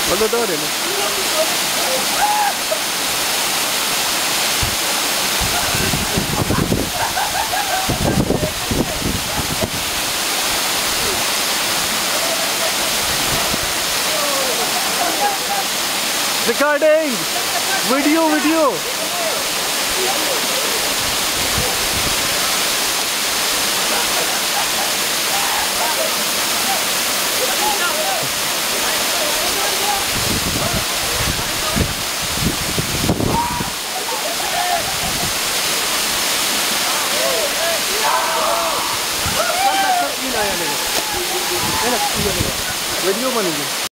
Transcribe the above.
Hold the door in. Recording! Video! Video बनेगी।